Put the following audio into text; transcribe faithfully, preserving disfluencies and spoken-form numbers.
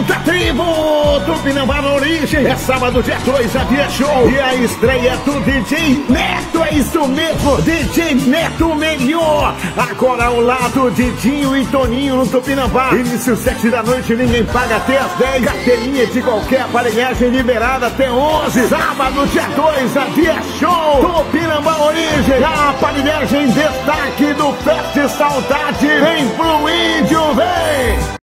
da Tribo, Tupinambá na origem. É sábado, dia dois, a dia show. E a estreia do D J Neto, é isso mesmo, D J Neto melhor. Agora ao lado, Didinho e Toninho no Tupinambá. Início sete da noite, ninguém paga até as dez. Carteirinha de qualquer aparelhagem liberada até onze. Sábado, dia dois, a dia show. Tupinambá origem, a aparelhagem destaque do Festão Saudade. Vem pro índio, vem!